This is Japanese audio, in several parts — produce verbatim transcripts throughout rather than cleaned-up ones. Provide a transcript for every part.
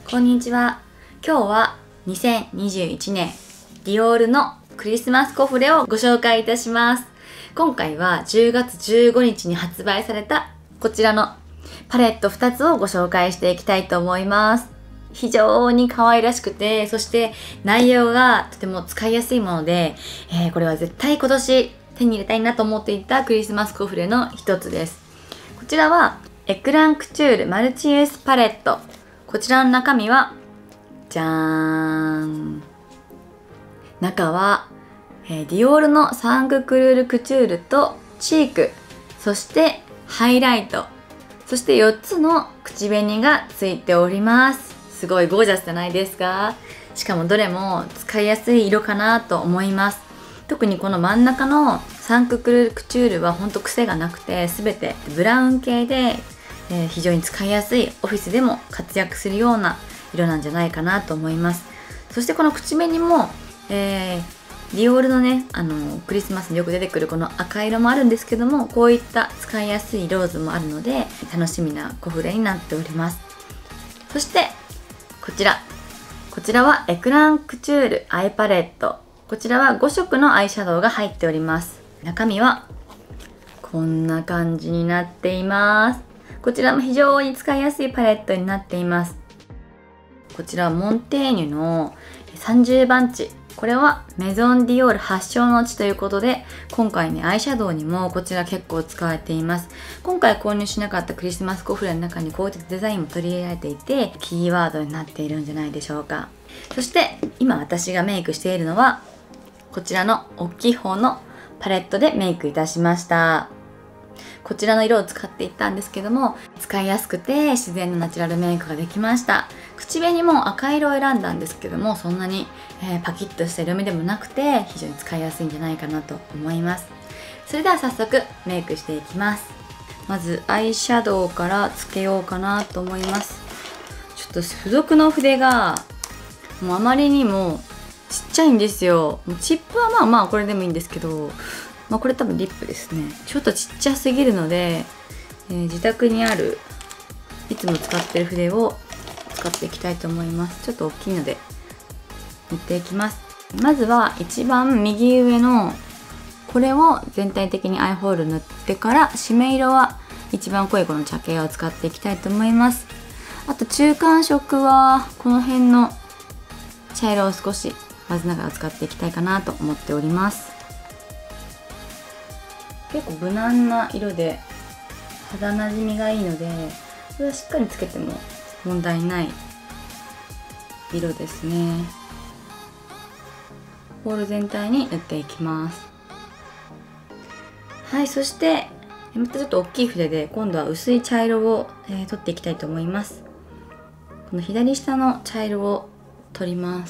こんにちは。今日はにせんにじゅういちねんディオールのクリスマスコフレをご紹介いたします。今回はじゅうがつじゅうごにちに発売されたこちらのパレットふたつをご紹介していきたいと思います。非常に可愛らしくて、そして内容がとても使いやすいもので、えー、これは絶対今年手に入れたいなと思っていたクリスマスコフレの一つです。こちらはエクランクチュールマルチユースパレット。こちらの中身はじゃーん、中は、えー、ディオールのサングクルールクチュールとチーク、そしてハイライト、そしてよっつの口紅がついております。すごいゴージャスじゃないですか。しかもどれも使いやすい色かなと思います。特にこの真ん中のサングクルールクチュールはほんと癖がなくて、すべてブラウン系で、えー、非常に使いやすい、オフィスでも活躍するような色なんじゃないかなと思います。そしてこの口紅も、えー、ディオールのね、あのクリスマスによく出てくるこの赤色もあるんですけども、こういった使いやすいローズもあるので楽しみなコフレになっております。そしてこちらこちらはエクランクチュールアイパレット。こちらはごしょくのアイシャドウが入っております。中身はこんな感じになっています。こちらも非常に使いやすいパレットになっています。こちらはモンテーニュのさんじゅうばんち。これはメゾンディオール発祥の地ということで、今回ね、アイシャドウにもこちら結構使われています。今回購入しなかったクリスマスコフレの中にこういったデザインも取り入れられていて、キーワードになっているんじゃないでしょうか。そして今私がメイクしているのはこちらの大きい方のパレットでメイクいたしました。こちらの色を使っていったんですけども、使いやすくて自然なナチュラルメイクができました。口紅も赤色を選んだんですけども、そんなに、えー、パキッとした色味でもなくて非常に使いやすいんじゃないかなと思います。それでは早速メイクしていきます。まずアイシャドウからつけようかなと思います。ちょっと付属の筆がもうあまりにもちっちゃいんですよ。もうチップはまあまあこれでもいいんですけど、まあ、これ多分リップですね。ちょっとちっちゃすぎるので、えー、自宅にあるいつも使ってる筆を使っていきたいと思います。ちょっと大きいので塗っていきます。まずは一番右上のこれを全体的にアイホール塗ってから、締め色は一番濃いこの茶系を使っていきたいと思います。あと中間色はこの辺の茶色を少し混ぜながら使っていきたいかなと思っております。結構無難な色で肌なじみがいいので、これはしっかりつけても問題ない色ですね。ホール全体に塗っていきます。はい、そしてまたちょっと大きい筆で今度は薄い茶色を、えー、取っていきたいと思います。この左下の茶色を取ります。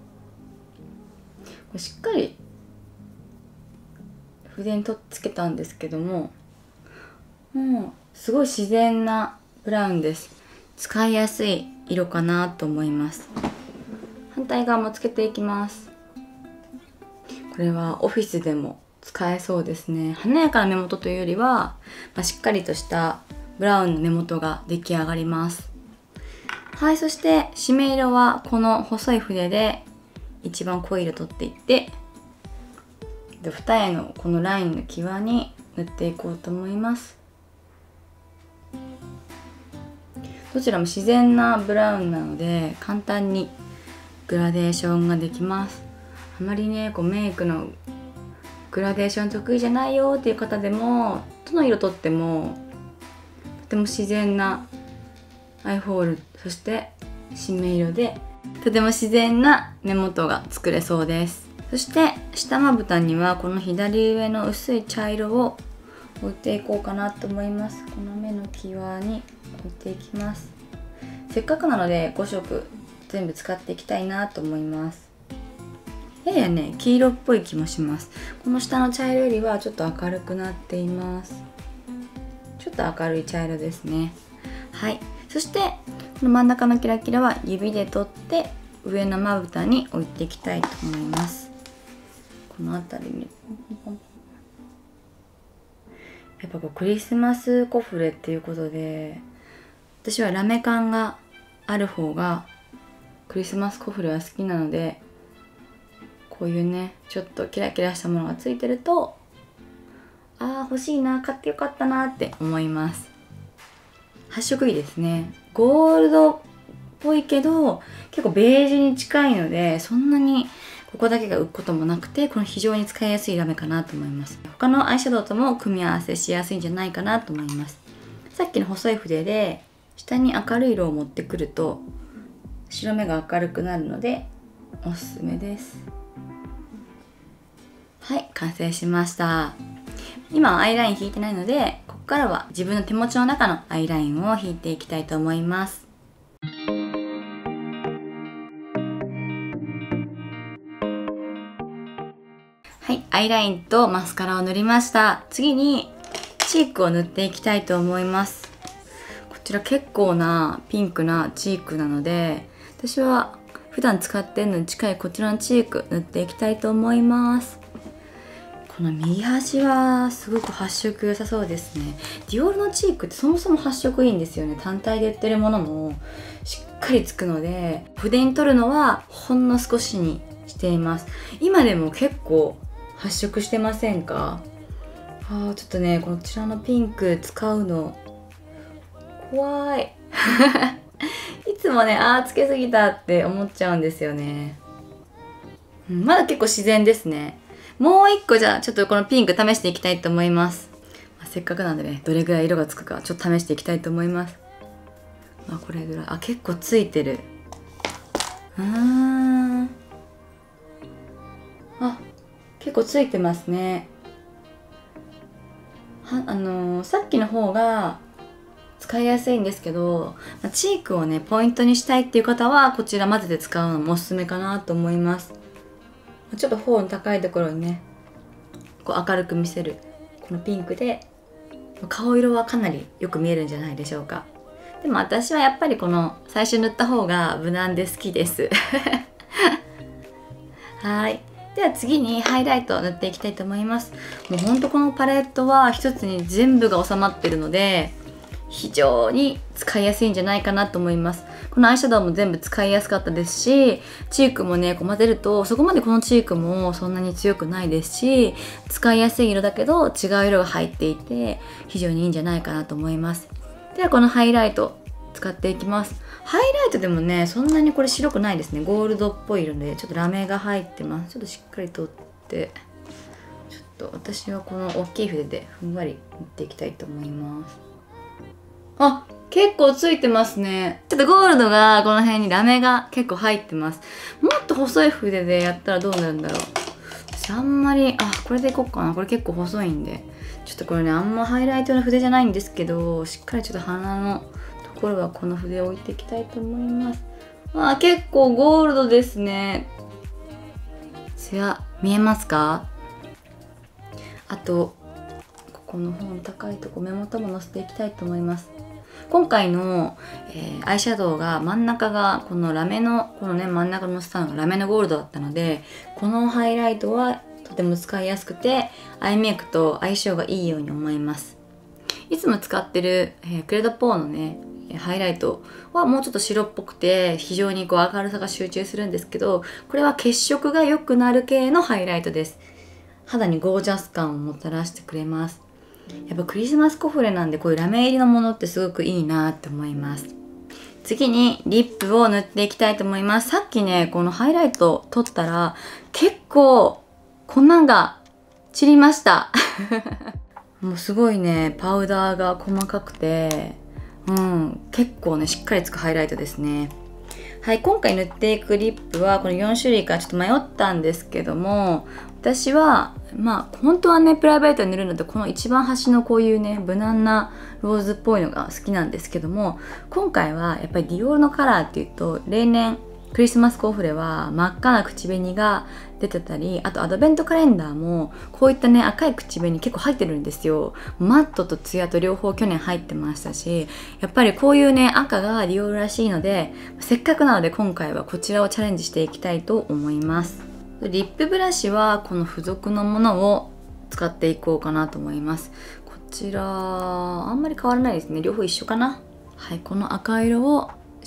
これしっかり筆にとっつけたんですけども、もうすごい自然なブラウンです。使いやすい色かなと思います。反対側もつけていきます。これはオフィスでも使えそうですね。華やかな目元というよりは、まあ、しっかりとしたブラウンの目元が出来上がります。はい、そして締め色はこの細い筆で一番濃い色取っていって、で二重のこのラインの際に塗っていこうと思います。どちらも自然なブラウンなので簡単にグラデーションができます。あまりねこうメイクのグラデーション得意じゃないよっていう方でも、どの色とってもとても自然なアイホール、そして締め色でとても自然な目元が作れそうです。そして下まぶたにはこの左上の薄い茶色を置いていこうかなと思います。この目の際に置いていきます。せっかくなのでごしょく全部使っていきたいなと思います。ややね黄色っぽい気もします。この下の茶色よりはちょっと明るくなっています。ちょっと明るい茶色ですね。はい、そしてこの真ん中のキラキラは指で取って上のまぶたに置いていきたいと思います。この辺りにやっぱこうクリスマスコフレっていうことで、私はラメ感がある方がクリスマスコフレは好きなので、こういうねちょっとキラキラしたものがついてると、あー欲しいな、買ってよかったなって思います。発色いいですね。ゴールドっぽいけど結構ベージュに近いので、そんなにここだけが浮くこともなくて、この非常に使いやすいラメかなと思います。他のアイシャドウとも組み合わせしやすいんじゃないかなと思います。さっきの細い筆で下に明るい色を持ってくると白目が明るくなるのでおすすめです。はい、完成しました。今はアイライン引いてないので、ここからは自分の手持ちの中のアイラインを引いていきたいと思います。はい、アイラインとマスカラを塗りました。次にチークを塗っていきたいと思います。こちら結構なピンクなチークなので、私は普段使ってるのに近いこちらのチーク塗っていきたいと思います。この右端はすごく発色良さそうですね。ディオールのチークってそもそも発色いいんですよね。単体で売ってるものもしっかりつくので、筆に取るのはほんの少しにしています。今でも結構発色してませんか？あーちょっとね、こちらのピンク使うの怖いいつもね、あーつけすぎたって思っちゃうんですよね。うん、まだ結構自然ですね。もう一個じゃあちょっとこのピンク試していきたいと思います。まあ、せっかくなんでね、どれぐらい色がつくかちょっと試していきたいと思います。まあ、これぐらい、あ、結構ついてる。うーん、あ、結構ついてますね。はあのー、さっきの方が使いやすいんですけど、チークをねポイントにしたいっていう方はこちら混ぜて使うのもおすすめかなと思います。ちょっと頬の高いところにねこう明るく見せるこのピンクで顔色はかなりよく見えるんじゃないでしょうか。でも私はやっぱりこの最初塗った方が無難で好きですはい、では次にハイライトを塗っていきたいと思います。もうほんとこのパレットは一つに全部が収まってるので非常に使いやすいんじゃないかなと思います。このアイシャドウも全部使いやすかったですし、チークもねこう混ぜるとそこまでこのチークもそんなに強くないですし、使いやすい色だけど違う色が入っていて非常にいいんじゃないかなと思います。ではこのハイライト使っていきます。ハイライトでもねそんなにこれ白くないですね。ゴールドっぽい色でちょっとラメが入ってます。ちょっとしっかりとってちょっと私はこの大きい筆でふんわり塗っていきたいと思います。あ、結構ついてますね。ちょっとゴールドがこの辺にラメが結構入ってます。もっと細い筆でやったらどうなるんだろう。私あんまり、あ、これでいこうかな。これ結構細いんで。ちょっとこれね、あんまハイライトの筆じゃないんですけど、しっかりちょっと鼻のところはこの筆を置いていきたいと思います。あ、結構ゴールドですね。ツヤ、見えますか？あと、ここの方の高いとこ目元ものせていきたいと思います。今回の、えー、アイシャドウが真ん中がこのラメのこのね真ん中のスターのがラメのゴールドだったので、このハイライトはとても使いやすくてアイメイクと相性がいいように思います。いつも使ってる、えー、クレドポーのねハイライトはもうちょっと白っぽくて非常にこう明るさが集中するんですけど、これは血色が良くなる系のハイライトです。肌にゴージャス感をもたらしてくれます。やっぱクリスマスコフレなんでこういうラメ入りのものってすごくいいなって思います。次にリップを塗っていきたいと思います。さっきねこのハイライト取ったら結構粉が散りましたもうすごいねパウダーが細かくて、うん、結構ねしっかりつくハイライトですね。はい、今回塗っていくリップはこのよん種類からちょっと迷ったんですけども、私はまあ本当はねプライベートに塗るのでこの一番端のこういうね無難なローズっぽいのが好きなんですけども、今回はやっぱりディオールのカラーっていうと例年クリスマスコフレは真っ赤な口紅が出てたり、あとアドベントカレンダーもこういったね赤い口紅結構入ってるんですよ。マットとツヤと両方去年入ってましたし、やっぱりこういうね赤がディオールらしいのでせっかくなので今回はこちらをチャレンジしていきたいと思います。リップブラシはこの付属のものを使っていこうかなと思います。こちらあんまり変わらないですね。両方一緒かな。はい、この赤色を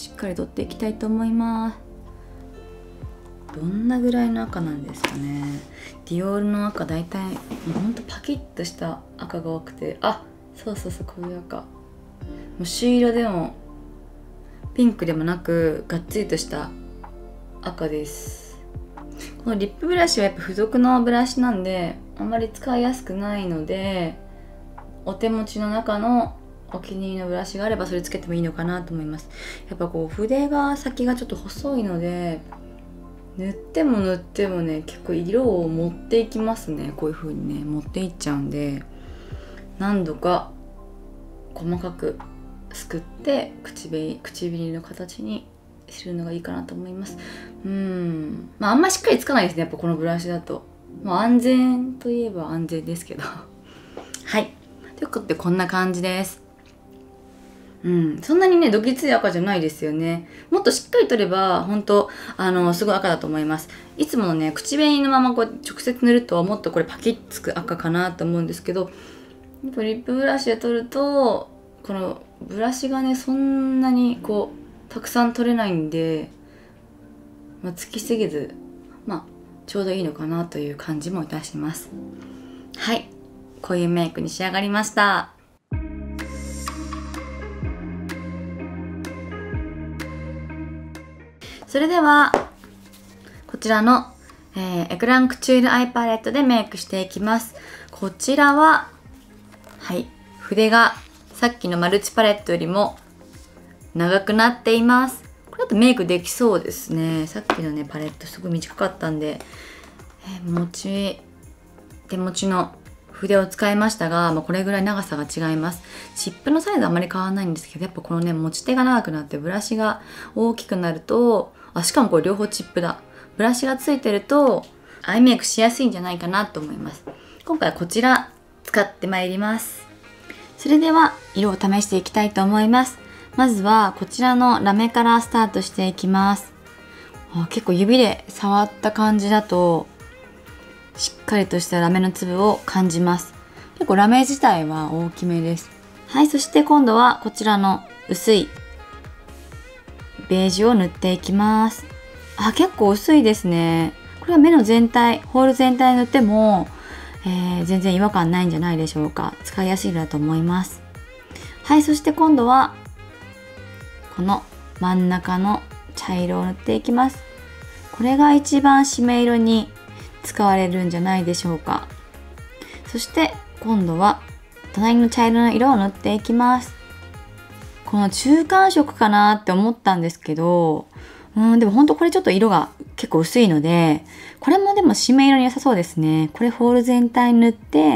しっかり取っていきたいと思います。どんなぐらいの赤なんですかね。ディオールの赤、だいたいもうほんとパキッとした赤が多くて、あ、そうそうそう、こういう赤、もう朱色でもピンクでもなくがっつりとした赤です。このリップブラシはやっぱ付属のブラシなんであんまり使いやすくないので、お手持ちの中のお気に入りのブラシがあればそれつけてもいいのかなと思います。やっぱこう筆が先がちょっと細いので、塗っても塗ってもね、結構色を持っていきますね。こういう風にね持っていっちゃうんで、何度か細かくすくって唇唇の形にするのがいいかなと思います。うん、まああんましっかりつかないですね、やっぱこのブラシだと。まあ安全といえば安全ですけどはい、ということでこんな感じです。うん、そんなにねどぎつい赤じゃないですよね。もっとしっかり取れば本当あのすごい赤だと思います。いつものね口紅のままこう直接塗るともっとこれパキッつく赤かなと思うんですけど、やっぱリップブラシで取るとこのブラシがねそんなにこうたくさん取れないんで、まあ、つきすぎず、まあちょうどいいのかなという感じもいたします。はい、こういうメイクに仕上がりました。それではこちらの、えー、エクランクチュールアイパレットでメイクしていきます。こちらははい筆がさっきのマルチパレットよりも長くなっています。これだとメイクできそうですね。さっきのねパレットすごい短かったんで、えー、持ち手持ちの筆を使いましたが、まあ、これぐらい長さが違います。チップのサイズはあまり変わらないんですけど、やっぱこのね持ち手が長くなってブラシが大きくなると、あ、しかもこれ両方チップだ。ブラシがついてるとアイメイクしやすいんじゃないかなと思います。今回はこちら使ってまいります。それでは色を試していきたいと思います。まずはこちらのラメからスタートしていきます。あ、結構指で触った感じだとしっかりとしたラメの粒を感じます。結構ラメ自体は大きめです。はい、そして今度はこちらの薄いベージュを塗っていきます。あ、結構薄いですね。これは目の全体、ホール全体塗っても、えー、全然違和感ないんじゃないでしょうか。使いやすい色だと思います。はい、そして今度はこの真ん中の茶色を塗っていきます。これが一番締め色に使われるんじゃないでしょうか。そして今度は隣の茶色の色を塗っていきます。この中間色かなって思ったんですけど、うん、でもほんとこれちょっと色が結構薄いので、これもでも締め色に良さそうですね。これホール全体に塗って、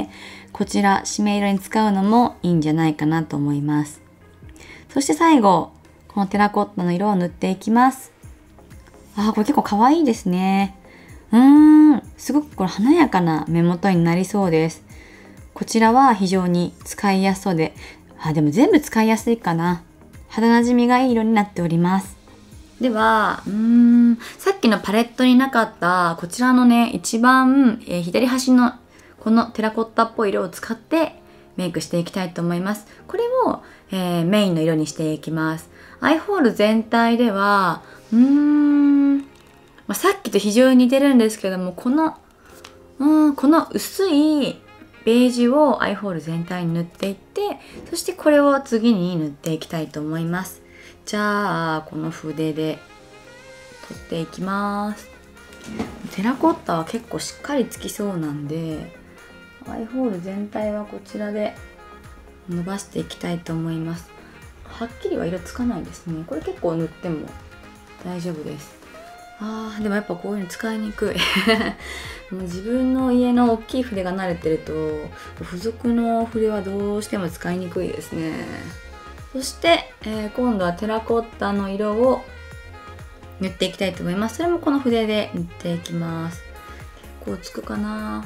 こちら締め色に使うのもいいんじゃないかなと思います。そして最後、このテラコッタの色を塗っていきます。あー、これ結構可愛いですね。うーん、すごくこれ華やかな目元になりそうです。こちらは非常に使いやすそうで、あ、でも全部使いやすいかな。肌なじみがいい色になっております。では、うーん、さっきのパレットになかったこちらのね、一番、えー、左端のこのテラコッタっぽい色を使ってメイクしていきたいと思います。これを、えー、メインの色にしていきます。アイホール全体では、うーん、まあ、さっきと非常に似てるんですけども、この、うん、この薄いベージュをアイホール全体に塗っていって、そしてこれを次に塗っていきたいと思います。じゃあこの筆で取っていきます。テラコッタは結構しっかりつきそうなんで、アイホール全体はこちらで伸ばしていきたいと思います。はっきりは色つかないですね。これ結構塗っても大丈夫です。あー、でもやっぱこういうの使いにくいもう自分の家の大きい筆が慣れてると付属の筆はどうしても使いにくいですね。そして、えー、今度はテラコッタの色を塗っていきたいと思います。それもこの筆で塗っていきます。結構つくかな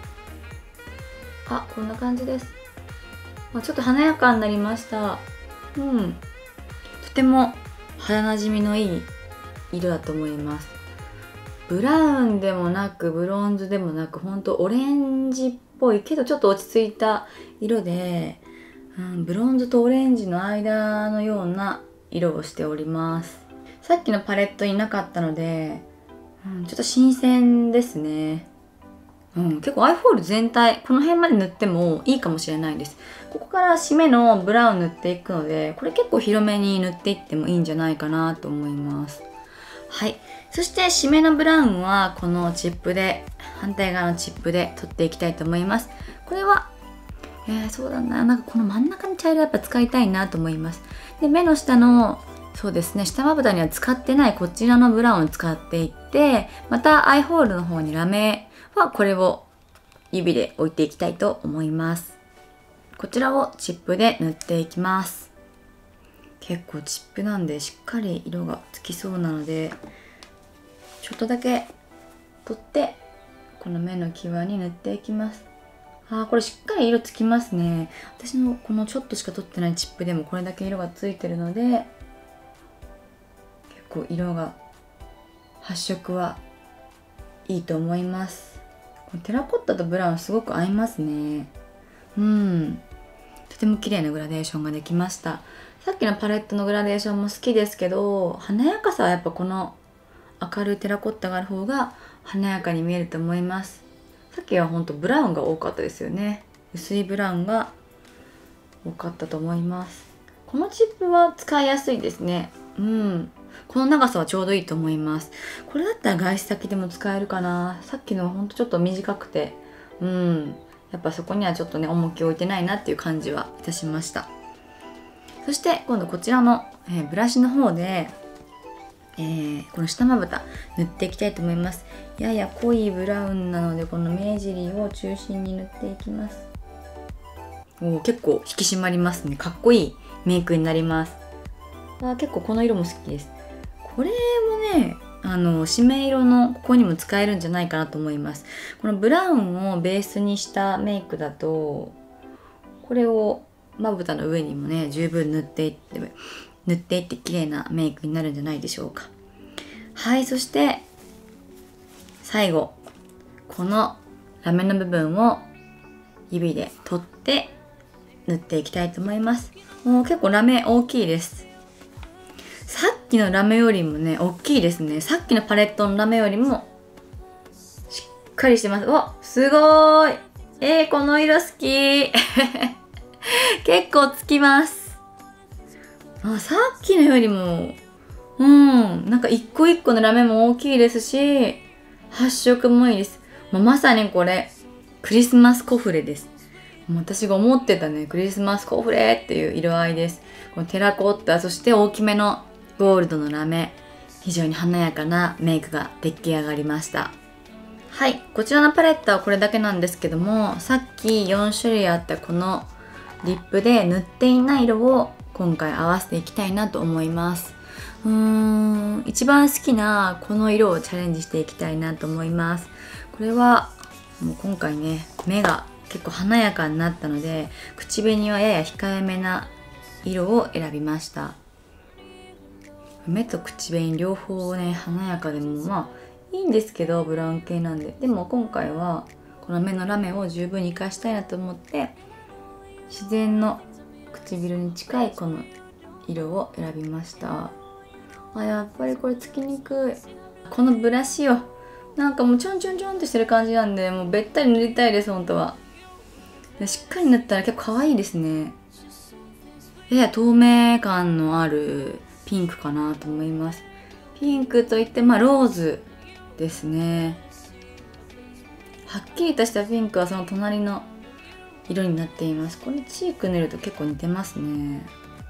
あ。こんな感じです。あ、ちょっと華やかになりました。うん、とても肌なじみのいい色だと思います。ブラウンでもなくブロンズでもなく、ほんとオレンジっぽいけどちょっと落ち着いた色で、うん、ブロンズとオレンジの間のような色をしております。さっきのパレットになかったので、うん、ちょっと新鮮ですね。うん、結構アイホール全体この辺まで塗ってもいいかもしれないです。ここから締めのブラウン塗っていくので、これ結構広めに塗っていってもいいんじゃないかなと思います。はい、そして締めのブラウンはこのチップで、反対側のチップで取っていきたいと思います。これはえー、そうだな、なんかこの真ん中の茶色やっぱ使いたいなと思います。で、目の下の、そうですね、下まぶたには使ってないこちらのブラウンを使っていって、またアイホールの方にラメはこれを指で置いていきたいと思います。こちらをチップで塗っていきます。結構チップなんでしっかり色がつきそうなので、ちょっとだけ取ってこの目の際に塗っていきます。あー、これしっかり色つきますね。私のこのちょっとしか取ってないチップでもこれだけ色がついてるので、結構色が発色はいいと思います。このテラコッタとブラウンすごく合いますね。うん、とても綺麗なグラデーションができました。さっきのパレットのグラデーションも好きですけど、華やかさはやっぱこの明るいテラコッタがある方が華やかに見えると思います。さっきはほんとブラウンが多かったですよね。薄いブラウンが多かったと思います。このチップは使いやすいですね。うん。この長さはちょうどいいと思います。これだったら外出先でも使えるかな。さっきのはほんとちょっと短くて、うん。やっぱそこにはちょっとね、重きを置いてないなっていう感じはいたしました。そして今度こちらの、えー、ブラシの方で、えー、この下まぶた塗っていきたいと思います。やや濃いブラウンなので、この目尻を中心に塗っていきます。おー、結構引き締まりますね。かっこいいメイクになります。あ、結構この色も好きです。これもね、あの締め色のここにも使えるんじゃないかなと思います。このブラウンをベースにしたメイクだと、これをまぶたの上にもね十分塗っていって塗っていって綺麗なメイクになるんじゃないでしょうか。はい、そして最後、このラメの部分を指で取って塗っていきたいと思います。もう結構ラメ大きいです。さっきのラメよりもね大きいですね。さっきのパレットのラメよりもしっかりしてます。お、すごーい。えー、この色好き結構つきます。あ、さっきのよりもうん、なんか一個一個のラメも大きいですし、発色もいいです。もうまさにこれクリスマスコフレです。もう私が思ってたね、クリスマスコフレっていう色合いです。このテラコッタ、そして大きめのゴールドのラメ、非常に華やかなメイクが出来上がりました。はい、こちらのパレットはこれだけなんですけども、さっきよん種類あったこのリップで塗っていない色を今回合わせていきたいなと思います。うーん、一番好きなこの色をチャレンジしていきたいなと思います。これはもう今回ね、目が結構華やかになったので、口紅はやや控えめな色を選びました。目と口紅両方ね華やかでもまあいいんですけど、ブラウン系なんで。でも今回はこの目のラメを十分に活かしたいなと思って、自然の唇に近いこの色を選びました。あ、やっぱりこれつきにくい。このブラシをなんかもうちょんちょんちょんってしてる感じなんで、もうべったり塗りたいです。本当はしっかり塗ったら結構可愛いですね。やや透明感のあるピンクかなと思います。ピンクといってまあローズですね。はっきりとしたピンクはその隣の色になっています。これチーク塗ると結構似てますね。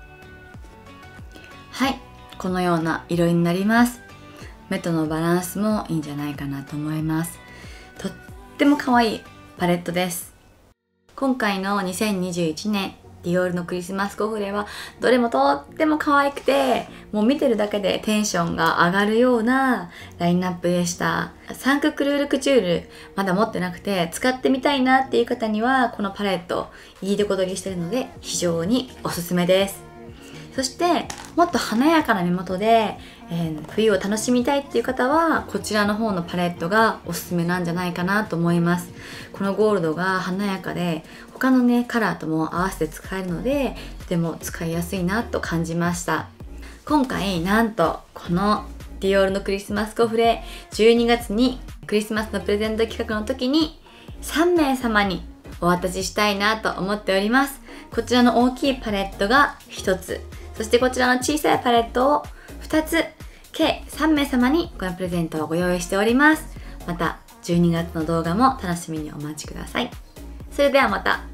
はい、このような色になります。目とのバランスもいいんじゃないかなと思います。とっても可愛いパレットです。今回のにせんにじゅういちねんディオールのクリスマスコフレはどれもとっても可愛くて、もう見てるだけでテンションが上がるようなラインナップでした。サンククルールクチュールまだ持ってなくて使ってみたいなっていう方にはこのパレットいいとこ取りしてるので非常におすすめです。そしてもっと華やかな目元で、えー、冬を楽しみたいっていう方はこちらの方のパレットがおすすめなんじゃないかなと思います。このゴールドが華やかで他のねカラーとも合わせて使えるのでとても使いやすいなと感じました。 今回なんとこのディオールのクリスマスコフレじゅうにがつにクリスマスのプレゼント企画の時にさんめいさまにお渡ししたいなと思っております。こちらの大きいパレットがひとつ、そしてこちらの小さいパレットをふたつ、計さんめいさまにこのプレゼントをご用意しております。またじゅうにがつの動画も楽しみにお待ちください。それではまた。